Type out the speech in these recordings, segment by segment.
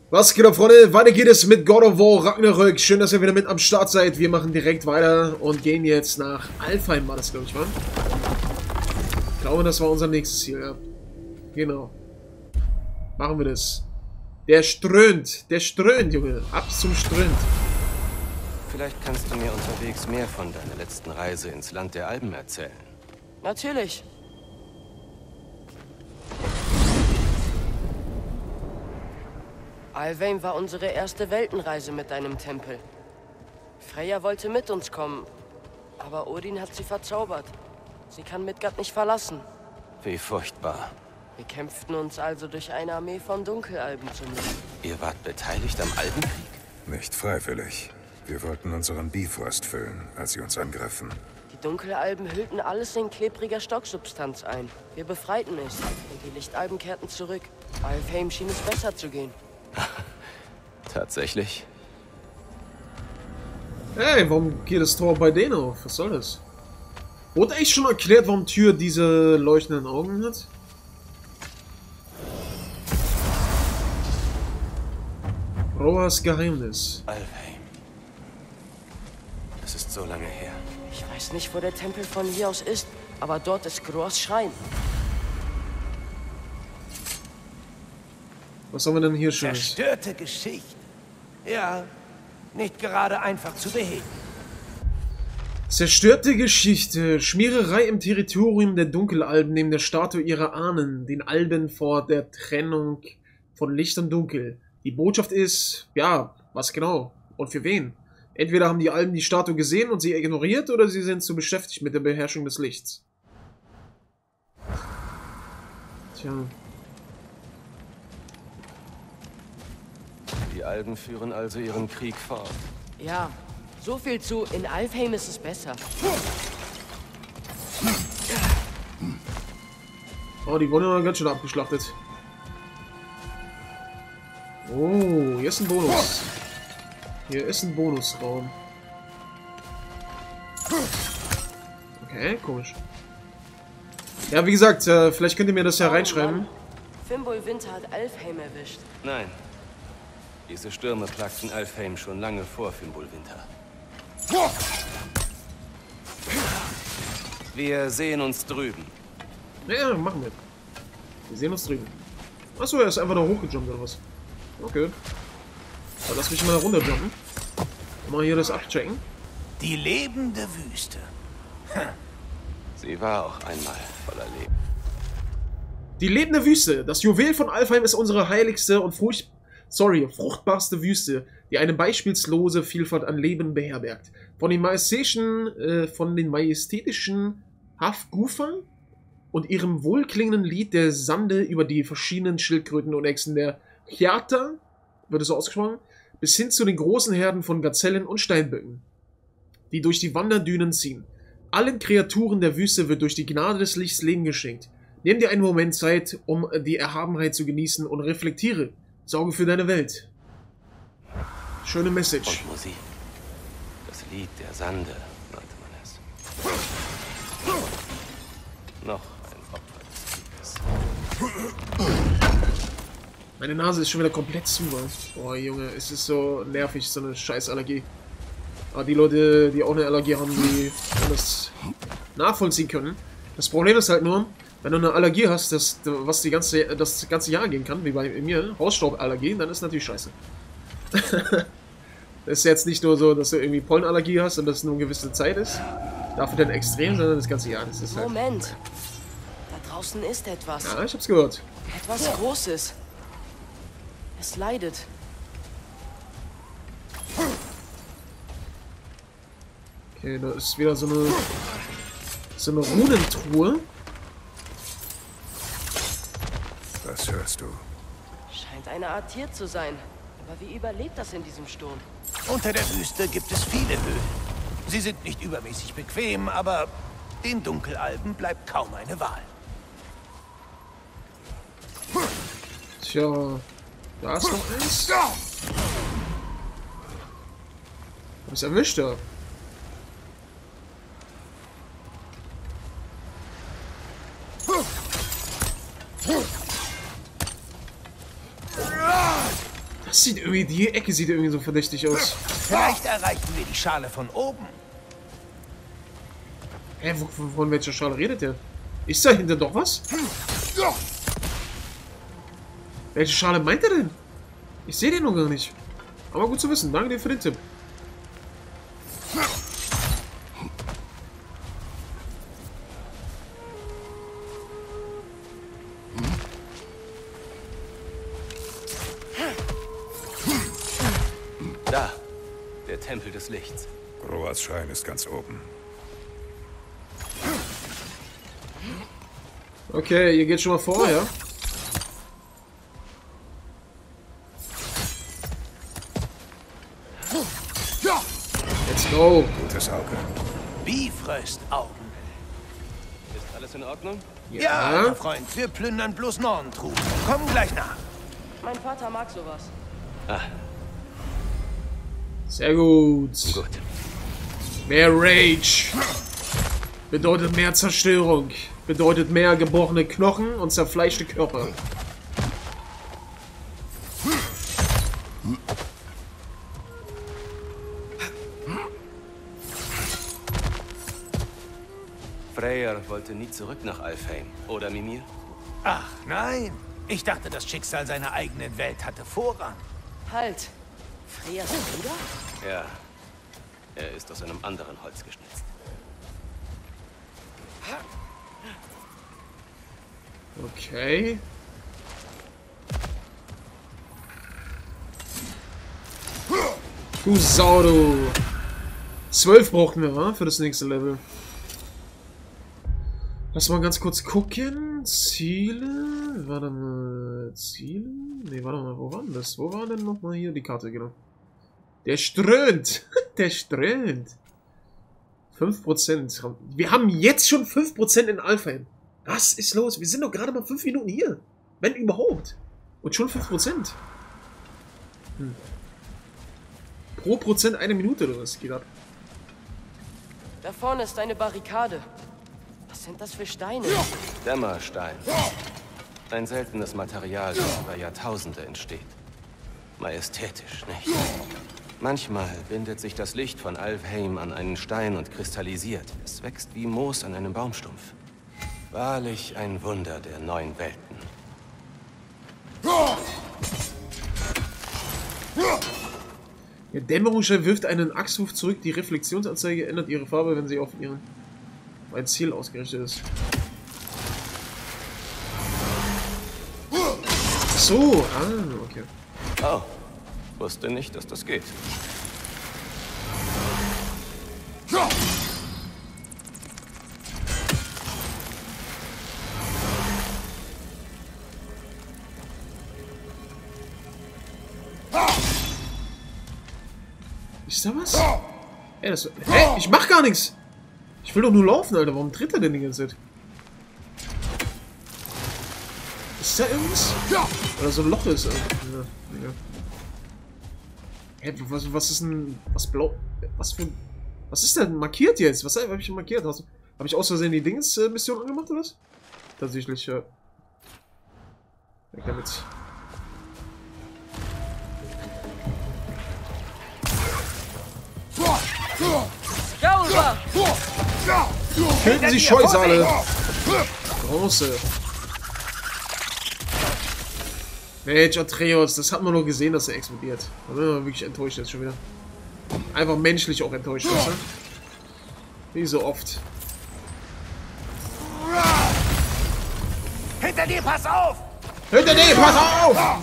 Was geht ab, Freunde? Weiter geht es mit God of War Ragnarök. Schön, dass ihr wieder mit am Start seid. Wir machen direkt weiter und gehen jetzt nach Alfheim, war das, glaube ich, war? Ich glaube, das war unser nächstes Ziel, ja. Genau. Machen wir das. Der strömt, Junge. Ab zum Strömt. Vielleicht kannst du mir unterwegs mehr von deiner letzten Reise ins Land der Alben erzählen. Natürlich. Alfheim war unsere erste Weltenreise mit deinem Tempel. Freya wollte mit uns kommen, aber Odin hat sie verzaubert. Sie kann Midgard nicht verlassen. Wie furchtbar. Wir kämpften uns also durch eine Armee von Dunkelalben zum Leben. Ihr wart beteiligt am Albenkrieg? Nicht freiwillig. Wir wollten unseren Bifrost füllen, als sie uns angriffen. Die Dunkelalben hüllten alles in klebriger Stocksubstanz ein. Wir befreiten es und die Lichtalben kehrten zurück. Alfheim schien es besser zu gehen. Tatsächlich? Hey, warum geht das Tor bei denen auf? Was soll das? Wurde echt schon erklärt, warum Tür diese leuchtenden Augen hat? Roas Geheimnis. Alfheim. Es ist so lange her. Ich weiß nicht, wo der Tempel von hier aus ist, aber dort ist Groas Schrein. Was haben wir denn hier schon? Zerstörte Geschichte. Ja, nicht gerade einfach zu beheben. Zerstörte Geschichte. Schmiererei im Territorium der Dunkelalben neben der Statue ihrer Ahnen, den Alben vor der Trennung von Licht und Dunkel. Die Botschaft ist, ja, was genau? Und für wen? Entweder haben die Alben die Statue gesehen und sie ignoriert, oder sie sind zu beschäftigt mit der Beherrschung des Lichts. Tja. Die Alben führen also ihren Krieg fort. Ja, so viel zu, in Alfheim ist es besser. Oh, die wurden ja ganz schön abgeschlachtet. Oh, hier ist ein Bonus. Hier ist ein Bonusraum. Okay, komisch. Ja, wie gesagt, vielleicht könnt ihr mir das ja reinschreiben. Fimbulwinter hat Alfheim erwischt. Nein. Diese Stürme plagten Alfheim schon lange vor Fimbulwinter. Wir sehen uns drüben. Ja, machen wir. Wir sehen uns drüben. Achso, er ist einfach da hochgejumpt oder was? Okay. Dann lass mich mal da runterjumpen. Mal hier das abchecken. Die lebende Wüste. Sie war auch einmal voller Leben. Die lebende Wüste. Das Juwel von Alfheim ist unsere heiligste und fruchtbarste Wüste, die eine beispiellose Vielfalt an Leben beherbergt. Von den majestätischen Hafgufa und ihrem wohlklingenden Lied der Sande über die verschiedenen Schildkröten und Echsen der Hjata, wird es so ausgesprochen, bis hin zu den großen Herden von Gazellen und Steinböcken, die durch die Wanderdünen ziehen. Allen Kreaturen der Wüste wird durch die Gnade des Lichts Leben geschenkt. Nimm dir einen Moment Zeit, um die Erhabenheit zu genießen und reflektiere. Sorge für deine Welt. Schöne Message. Und Musik. Das Lied der Sande, nannte man es. Noch ein Opfer des Krieges. Meine Nase ist schon wieder komplett zu. Boah, Junge, es ist so nervig, so eine Scheißallergie. Aber die Leute, die auch eine Allergie haben, die das nachvollziehen können. Das Problem ist halt nur, wenn du eine Allergie hast, was das ganze Jahr gehen kann, wie bei mir, Hausstauballergie, dann ist natürlich scheiße. Das ist jetzt nicht nur so, dass du irgendwie Pollenallergie hast und das nur eine gewisse Zeit ist. Dafür dann extrem, sondern das ganze Jahr. Das ist halt Moment. Da draußen ist etwas. ja, ich hab's gehört. Etwas Großes. Es leidet. Okay, da ist wieder so eine Runentruhe. Was hörst du? Scheint eine Art Tier zu sein. Aber wie überlebt das in diesem Sturm? Unter der Wüste gibt es viele Höhlen. Sie sind nicht übermäßig bequem, aber den Dunkelalben bleibt kaum eine Wahl. Tja, da ist noch eins. Hab ich's erwischt, ja. Das sieht irgendwie, die Ecke sieht irgendwie so verdächtig aus. Vielleicht erreichen wir die Schale von oben. Hä, von welcher Schale redet der? Ist da hinter doch was? Welche Schale meint er denn? Ich sehe den noch gar nicht. Aber gut zu wissen. Danke dir für den Tipp. Da. Der Tempel des Lichts. Roas Schrein ist ganz oben. Okay, ihr geht schon mal vor, ja? Let's go. Gutes Auge. Bifröst-Augen. Ist alles in Ordnung? Ja, alter Freund, wir plündern bloß Norntrug. Kommen gleich nach. Mein Vater mag sowas. Ah, Sehr gut. gut. Mehr Rage. Bedeutet mehr Zerstörung. Bedeutet mehr gebrochene Knochen und zerfleischte Körper. Freyr wollte nie zurück nach Alfheim, oder Mimir? Ach nein, ich dachte, das Schicksal seiner eigenen Welt hatte Vorrang. Halt! Freyas Bruder? Ja. Er ist aus einem anderen Holz geschnitzt. Okay. Du Sau, du. 12 brauchen wir, wa? Für das nächste Level. Lass mal ganz kurz gucken. Ziele. Warte mal. Ziele? Ne, warte mal. Wo war denn das? Wo war denn nochmal hier die Karte, genau? Der strömt. Der strömt. 5%. Wir haben jetzt schon 5% in Alfheim. Was ist los? Wir sind doch gerade mal 5 Minuten hier. Wenn überhaupt. Und schon 5%. Pro Prozent eine Minute oder was geht ab? Da vorne ist eine Barrikade. Was sind das für Steine? Dämmerstein. Ein seltenes Material, das über Jahrtausende entsteht. Majestätisch, nicht? Manchmal bindet sich das Licht von Alfheim an einen Stein und kristallisiert. Es wächst wie Moos an einem Baumstumpf. Wahrlich ein Wunder der neuen Welten. Der Dämmerungsschall wirft einen Axtwurf zurück. Die Reflexionsanzeige ändert ihre Farbe, wenn sie auf ein Ziel ausgerichtet ist. So, okay. Oh, wusste nicht, dass das geht. Ist da was? Ey, hä? Ich mach gar nichts! Ich will doch nur laufen, Alter. Warum tritt er denn die ganze Zeit? Ist da irgendwas? Oder so ein Loch ist. Ja. Hä, was ist denn. Was blau. Was ist denn markiert jetzt? Was habe ich markiert? Habe ich aus Versehen die Dings-Mission angemacht oder was? Tatsächlich, ja. Ich kann jetzt. Jaulba! Töten Sie Scheusale! Große. Mensch, Atreus, das hat man nur gesehen, dass er explodiert. Da bin ich wirklich enttäuscht jetzt schon wieder. Einfach menschlich auch enttäuscht, weißt du? Wie so oft. Hinter dir, pass auf! Hinter dir, pass auf!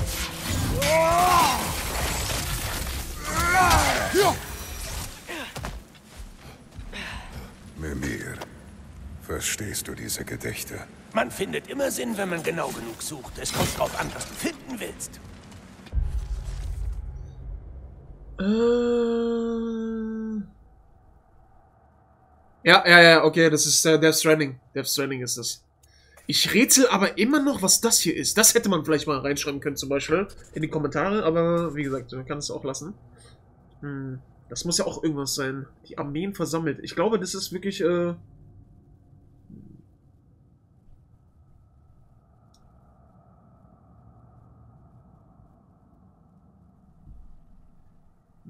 Mimir, verstehst du diese Gedichte? Man findet immer Sinn, wenn man genau genug sucht. Es kommt drauf an, was du finden willst. Ja, okay, das ist Death Stranding. Death Stranding ist das. Ich rätsel aber immer noch, was das hier ist. Das hätte man vielleicht mal reinschreiben können, zum Beispiel, in die Kommentare, aber wie gesagt, man kann es auch lassen. Das muss ja auch irgendwas sein. Die Armeen versammelt. Ich glaube, das ist wirklich,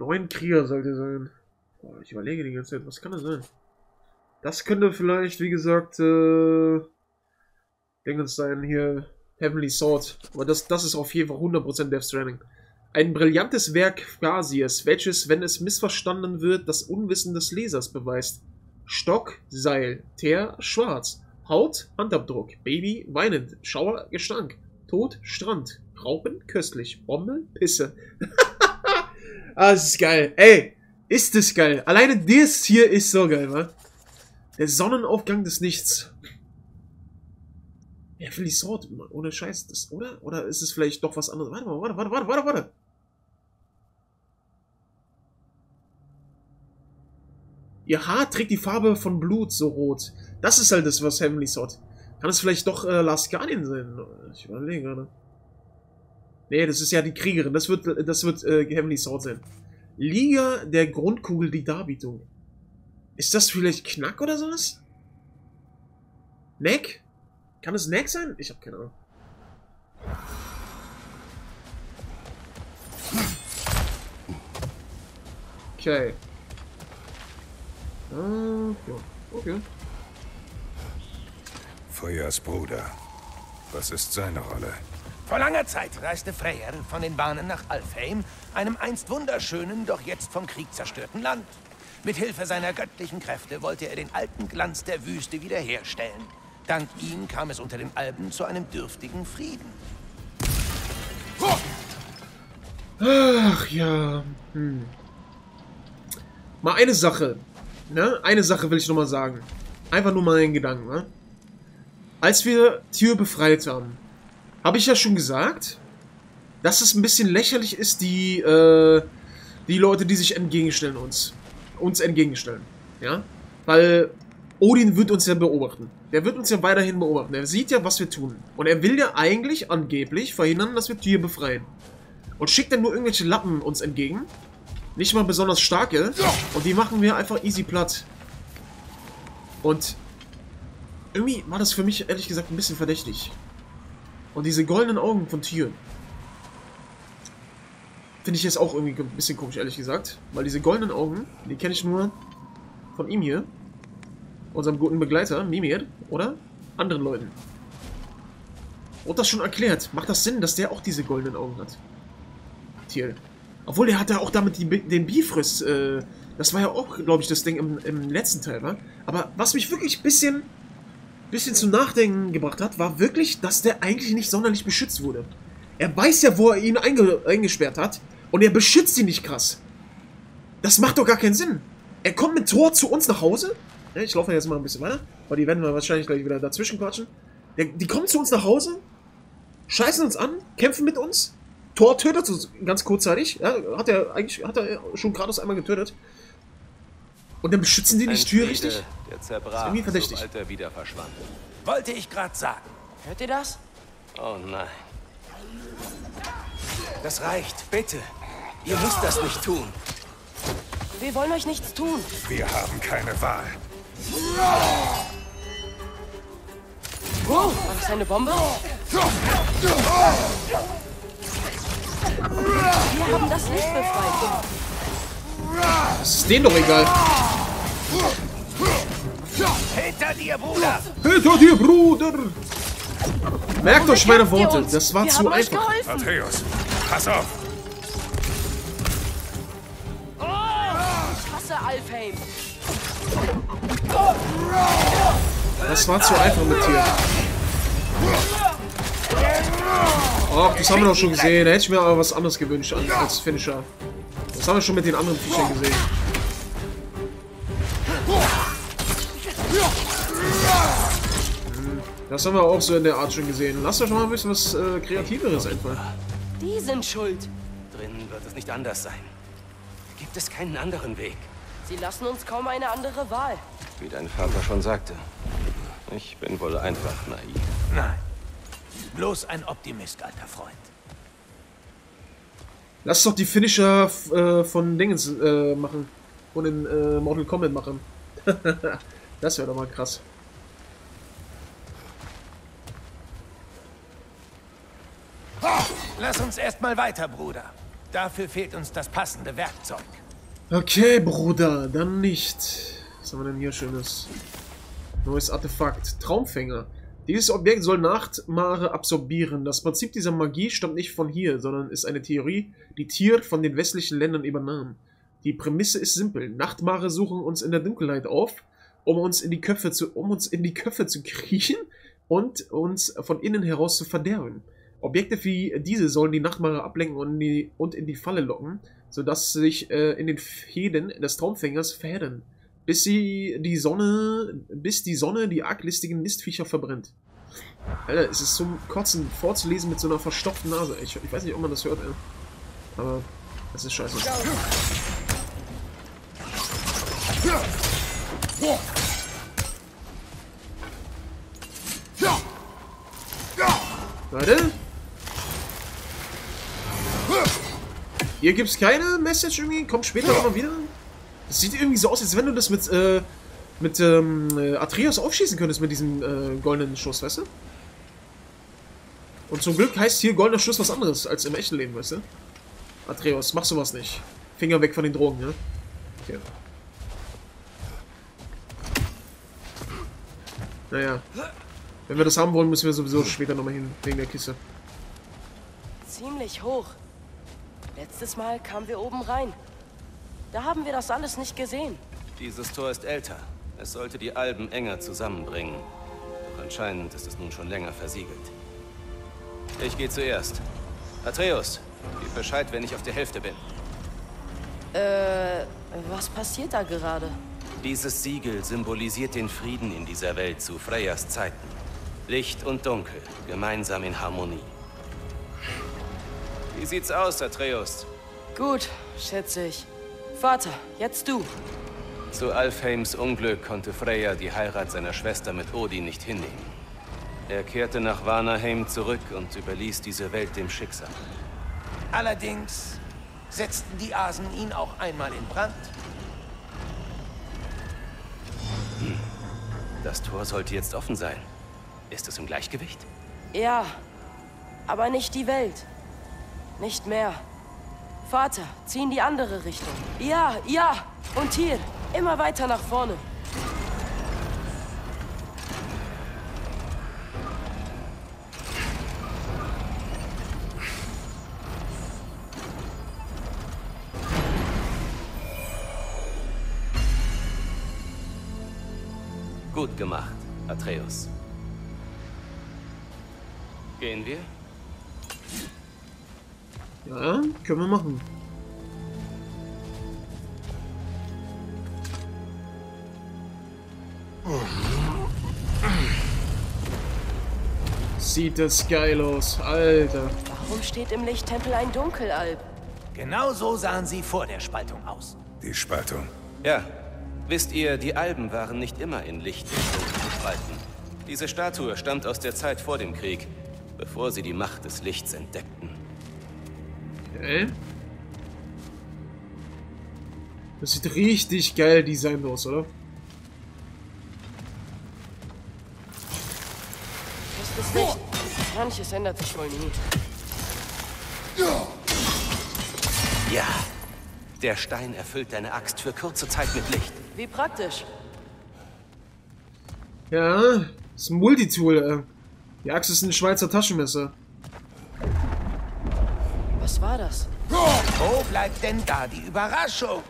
9 Krieger sollte sein. Boah, ich überlege die ganze Zeit, was kann das sein? Das könnte vielleicht, wie gesagt, Dingens sein, hier, Heavenly Sword. Aber das ist auf jeden Fall 100% Death Stranding. Ein brillantes Werk Phasias, welches, wenn es missverstanden wird, das Unwissen des Lesers beweist. Stock, Seil, Teer, schwarz. Haut, Handabdruck. Baby, weinend. Schauer, Gestank. Tod, Strand. Raupen, köstlich. Bombe, Pisse. Ah, das ist geil. Ey, ist das geil. Alleine das hier ist so geil, wa? Der Sonnenaufgang des Nichts. Heavenly Sword, Mann, ohne Scheiß. Das, oder? Oder ist es vielleicht doch was anderes? Warte mal, warte. Ihr Haar trägt die Farbe von Blut, so rot. Das ist halt das, was Heavenly Sword. Kann es vielleicht doch Last Guardian sein? Ich überlege gerade. Nee, das ist ja die Kriegerin. Das wird Heavenly Sword sein. Liga der Grundkugel, die Darbietung. Ist das vielleicht Knack oder sowas? Neck? Kann es Neck sein? Ich habe keine Ahnung. Okay. Ja, okay. Freyas Bruder. Was ist seine Rolle? Vor langer Zeit reiste Freyr von den Bahnen nach Alfheim, einem einst wunderschönen, doch jetzt vom Krieg zerstörten Land. Mit Hilfe seiner göttlichen Kräfte wollte er den alten Glanz der Wüste wiederherstellen. Dank ihm kam es unter den Alben zu einem dürftigen Frieden. Ach ja. Mal eine Sache. Ne? Eine Sache will ich nochmal sagen. Einfach nur mal einen Gedanken. Ne? Als wir Tyr befreit haben, habe ich ja schon gesagt, dass es ein bisschen lächerlich ist, die Leute, die sich entgegenstellen uns entgegenstellen. Ja? Weil Odin wird uns ja beobachten. Der wird uns ja weiterhin beobachten. Er sieht ja, was wir tun. Und er will ja eigentlich, angeblich, verhindern, dass wir Tyr befreien. Und schickt dann nur irgendwelche Lappen uns entgegen. Nicht mal besonders starke. Und die machen wir einfach easy platt. Und irgendwie war das für mich, ehrlich gesagt, ein bisschen verdächtig. Und diese goldenen Augen von Tyr finde ich jetzt auch irgendwie ein bisschen komisch, ehrlich gesagt. Weil diese goldenen Augen, die kenne ich nur von ihm hier. Unserem guten Begleiter, Mimir, oder anderen Leuten. Und das schon erklärt. Macht das Sinn, dass der auch diese goldenen Augen hat? Tyr. Obwohl, der hat ja auch damit den Bifrost, das war ja auch, glaube ich, das Ding im letzten Teil, wa? Aber was mich wirklich ein bisschen zum Nachdenken gebracht hat, war wirklich, dass der eigentlich nicht sonderlich beschützt wurde. Er weiß ja, wo er ihn eingesperrt hat, und er beschützt ihn nicht krass. Das macht doch gar keinen Sinn. Er kommt mit Thor zu uns nach Hause. Ja, ich laufe jetzt mal ein bisschen weiter, weil die werden wir wahrscheinlich gleich wieder dazwischen quatschen. Die kommen zu uns nach Hause, scheißen uns an, kämpfen mit uns. Thor tötet uns ganz kurzzeitig. Ja, hat er schon Kratos einmal getötet. Und dann beschützen die nicht Tyr richtig? Der Das zerbrach, ist irgendwie verdächtig. sobald er wieder verschwand. Wollte ich gerade sagen. Hört ihr das? Oh nein. Das reicht, bitte. Ihr müsst das nicht tun. Wir wollen euch nichts tun. Wir haben keine Wahl. War das eine Bombe? Wir haben das Licht befreit. Das ist denen doch egal. Hinter dir, Bruder! Hinter dir, Bruder! Merkt euch meine Worte, uns. das war Wir zu haben euch einfach. geholfen. Atreus, pass auf! Ich hasse Alfheim. Das war zu einfach mit Tyr. Ach, das haben wir doch schon gesehen. Da hätte ich mir aber was anderes gewünscht als Finisher. Das haben wir schon mit den anderen Viechern gesehen. Das haben wir auch so in der Art schon gesehen. Lass doch schon mal ein bisschen was Kreativeres einfallen. Die sind schuld. Drinnen wird es nicht anders sein. Gibt es keinen anderen Weg? Sie lassen uns kaum eine andere Wahl. Wie dein Vater schon sagte. Ich bin wohl einfach naiv. Nein. Bloß ein Optimist, alter Freund. Lass doch die Finisher von Dingens machen. Von den Mortal Kombat machen. Das wäre doch mal krass. Lass uns erstmal weiter, Bruder. Dafür fehlt uns das passende Werkzeug. Okay, Bruder, dann nicht. Was haben wir denn hier Schönes? Neues Artefakt. Traumfänger. Dieses Objekt soll Nachtmare absorbieren. Das Prinzip dieser Magie stammt nicht von hier, sondern ist eine Theorie, die Tyr von den westlichen Ländern übernahm. Die Prämisse ist simpel. Nachtmare suchen uns in der Dunkelheit auf, um uns in die Köpfe zu kriechen und uns von innen heraus zu verderben. Objekte wie diese sollen die Nachtmare ablenken und in die Falle locken, sodass sie sich in den Fäden des Traumfängers verheddern, bis die Sonne die arglistigen Nistviecher verbrennt. Alter, es ist zum Kotzen vorzulesen mit so einer verstopften Nase. Ich weiß nicht, ob man das hört, ey. Aber das ist scheiße. Warte. Hier gibt's keine Message irgendwie? Kommt später nochmal wieder? Das sieht irgendwie so aus, als wenn du das mit Atreus aufschießen könntest mit diesem goldenen Schuss, weißt du? Und zum Glück heißt hier goldener Schuss was anderes als im echten Leben, weißt du? Atreus, mach sowas nicht. Finger weg von den Drogen, ne? Okay. Naja. Wenn wir das haben wollen, müssen wir sowieso später nochmal hin, wegen der Kiste. Ziemlich hoch. Letztes Mal kamen wir oben rein. Da haben wir das alles nicht gesehen. Dieses Tor ist älter. Es sollte die Alben enger zusammenbringen. Doch anscheinend ist es nun schon länger versiegelt. Ich gehe zuerst. Atreus, gib Bescheid, wenn ich auf der Hälfte bin. Was passiert da gerade? Dieses Siegel symbolisiert den Frieden in dieser Welt zu Freyas Zeiten. Licht und Dunkel, gemeinsam in Harmonie. Wie sieht's aus, Atreus? Gut, schätze ich. Vater, jetzt du. Zu Alfheims Unglück konnte Freya die Heirat seiner Schwester mit Odin nicht hinnehmen. Er kehrte nach Vanaheim zurück und überließ diese Welt dem Schicksal. Allerdings setzten die Asen ihn auch einmal in Brand. Das Tor sollte jetzt offen sein. Ist es im Gleichgewicht? Ja, aber nicht die Welt. Nicht mehr. Vater, zieh in die andere Richtung. Ja, ja. Und hier, immer weiter nach vorne. Gut gemacht, Atreus. Gehen wir? Ja, können wir machen. Sieht das geil aus, Alter. Warum steht im Lichttempel ein Dunkelalb? Genau so sahen sie vor der Spaltung aus. Die Spaltung. Ja. Wisst ihr, die Alben waren nicht immer in Licht und Dunkel gespalten. Diese Statue stammt aus der Zeit vor dem Krieg, bevor sie die Macht des Lichts entdeckten. Okay. Das sieht richtig geil designt aus, oder? Das ist nicht. Manches ändert sich wohl nie. Ja. Der Stein erfüllt deine Axt für kurze Zeit mit Licht. Wie praktisch. Ja, das ist ein Multitool, Die Axt ist ein Schweizer Taschenmesser. Was war das? Wo bleibt denn da die Überraschung?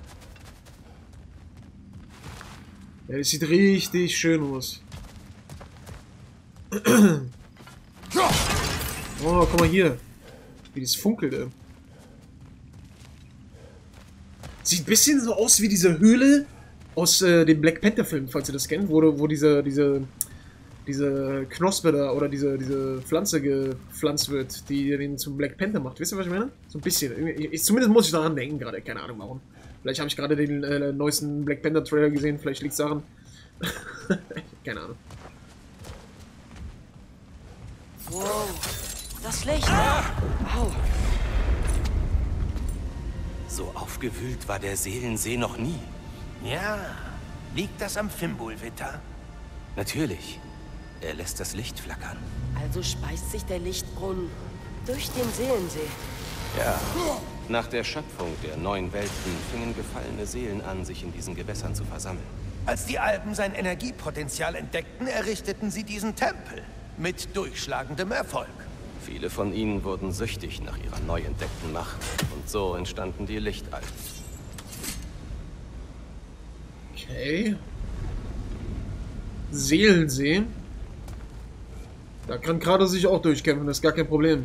Ja, das sieht richtig schön aus. Oh, guck mal hier. Wie das funkelt, Sieht ein bisschen so aus wie diese Höhle aus dem Black Panther Film, falls ihr das kennt, wo diese Knospe da oder diese Pflanze gepflanzt wird, die den zum Black Panther macht. Wisst ihr, was ich meine? So ein bisschen. Zumindest muss ich daran denken gerade. Keine Ahnung warum. Vielleicht habe ich gerade den neuesten Black Panther Trailer gesehen. Vielleicht liegt es daran. Keine Ahnung. Wow. Das Licht. Au. So aufgewühlt war der Seelensee noch nie. Ja, liegt das am Fimbulwitter? Natürlich. Er lässt das Licht flackern. Also speist sich der Lichtbrunnen durch den Seelensee. Ja. Nach der Schöpfung der neuen Welten fingen gefallene Seelen an, sich in diesen Gewässern zu versammeln. Als die Alpen sein Energiepotenzial entdeckten, errichteten sie diesen Tempel. Mit durchschlagendem Erfolg. Viele von ihnen wurden süchtig nach ihrer neu entdeckten Macht. Und so entstanden die Lichtalpen. Okay. Seelensee. Da kann Kratos sich auch durchkämpfen, das ist gar kein Problem.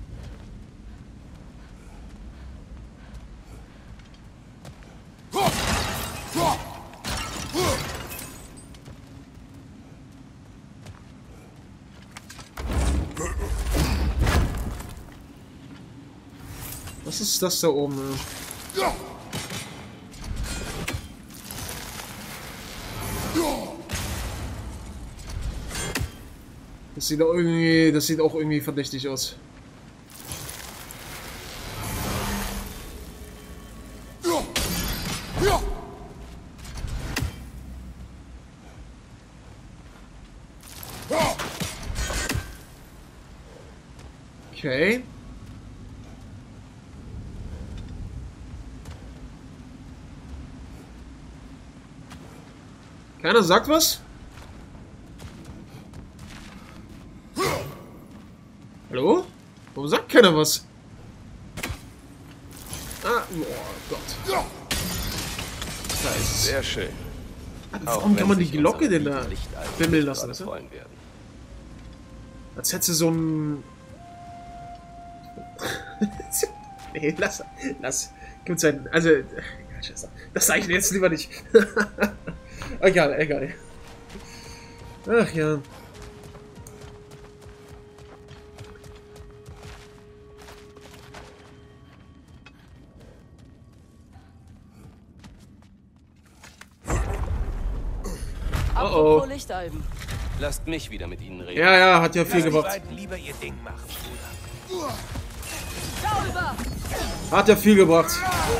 Was ist das da oben? Das sieht auch irgendwie verdächtig aus. Okay. Keiner sagt was? Hallo? Warum sagt keiner was? Ah, oh Gott. Da ist es. Sehr schön. Warum kann man die Glocke denn da bimmeln lassen? Als hätte sie so ein... Nee, lass. Gibt's einen... Also... Das sage ich jetzt lieber nicht. Egal. Ach ja. Apropos Lichtalben. Lasst mich wieder mit ihnen reden. Ja, hat ja viel gebracht. Die beiden lieber ihr Ding machen, Bruder. Hat ja viel gebracht.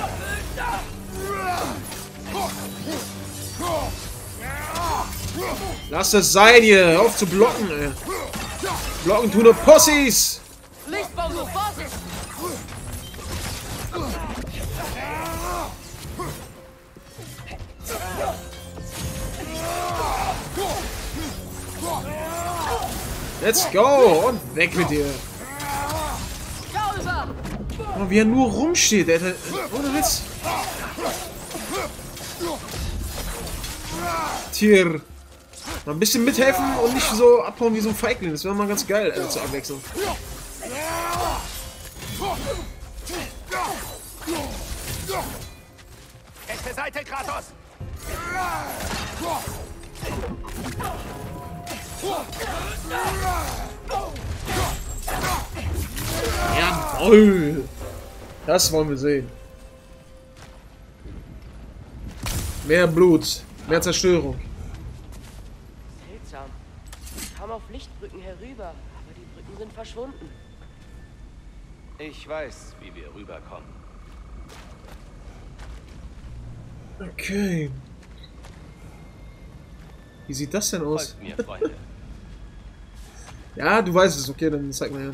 Lass es sein hier. Hör auf zu blocken, ey. Blocken tun nur Possis. Lichtbau sofort! Let's go. Und weg mit dir. Oh, wie er nur rumsteht, Alter. Ohne Witz. Tier. Mal ein bisschen mithelfen und nicht so abhauen wie so ein Feigling. Das wäre mal ganz geil, zur Abwechslung. Rechte Seite, Kratos! Jawohl! Das wollen wir sehen. Mehr Blut, mehr Zerstörung. Seltsam. Ich kam auf Lichtbrücken herüber, aber die Brücken sind verschwunden. Ich weiß, wie wir rüberkommen. Okay. Wie sieht das denn aus? Folgt mir, Freunde. Ja, du weißt es. Okay, dann zeig mal her.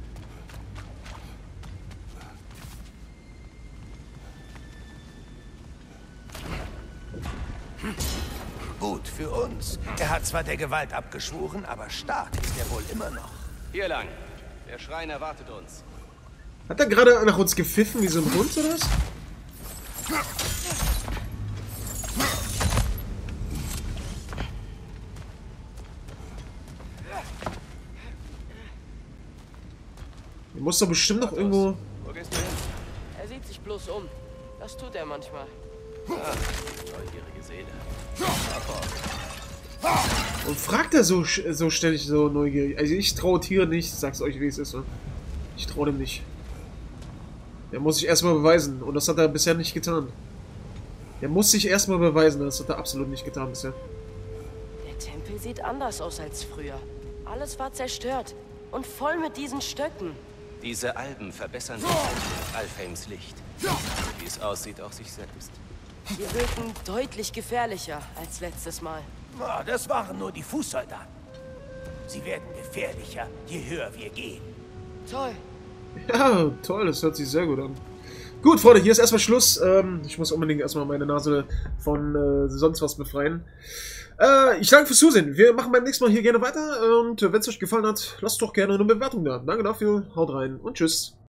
Gut für uns. Er hat zwar der Gewalt abgeschworen, aber stark ist er wohl immer noch. Hier lang. Der Schrein erwartet uns. Hat er gerade nach uns gepfiffen wie so ein Hund oder was? Er muss doch bestimmt noch irgendwo... Wo gehst du hin? Er sieht sich bloß um. Das tut er manchmal. Neugierige Seele. Und fragt er so ständig so neugierig. Also ich traue Tieren nicht, sag's euch wie es ist. Ne? Ich traue dem nicht. Der muss sich erstmal beweisen. Und das hat er bisher nicht getan. Der muss sich erstmal beweisen. Das hat er absolut nicht getan bisher. Der Tempel sieht anders aus als früher. Alles war zerstört. Und voll mit diesen Stöcken. Diese Alben verbessern Alfheims Licht. Wie es aussieht, auch sich selbst. Sie wirken deutlich gefährlicher als letztes Mal. Oh, das waren nur die Fußsoldaten. Sie werden gefährlicher, je höher wir gehen. Toll. Ja, toll. Das hört sich sehr gut an. Gut, Freunde, hier ist erstmal Schluss. Ich muss unbedingt erstmal meine Nase von sonst was befreien. Ich danke fürs Zusehen. Wir machen beim nächsten Mal hier gerne weiter. Und wenn es euch gefallen hat, lasst doch gerne eine Bewertung da. Danke dafür, haut rein und tschüss.